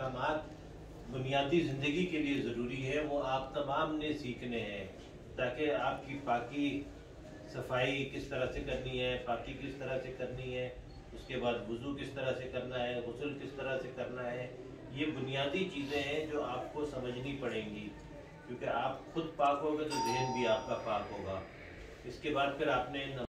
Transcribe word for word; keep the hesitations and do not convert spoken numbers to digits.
अहकामात बुनियादी ज़िंदगी के लिए ज़रूरी है, वो आप तमाम ने सीखने हैं, ताकि आपकी पाकी सफाई किस तरह से करनी है, पाकी किस तरह से करनी है, उसके बाद वुज़ू किस तरह से करना है, गुस्ल किस तरह से करना है। ये बुनियादी चीज़ें हैं जो आपको समझनी पड़ेंगी, क्योंकि आप खुद पाक होगे तो ज़हन भी आपका पाक होगा। इसके बाद फिर आपने